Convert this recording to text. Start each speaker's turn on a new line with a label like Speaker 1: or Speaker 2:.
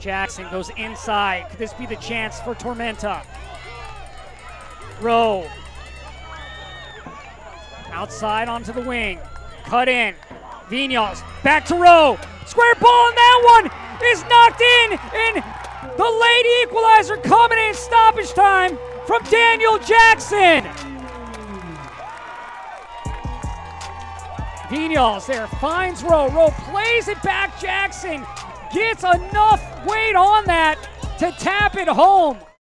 Speaker 1: Jackson goes inside. Could this be the chance for Tormenta? Rowe. Outside onto the wing. Cut in. Viñas back to Rowe. Square ball, and that one is knocked in. And the late equalizer coming in stoppage time from Daniel Jackson. Viñas there finds Rowe. Rowe plays it back. Jackson gets enough weight on that to tap it home.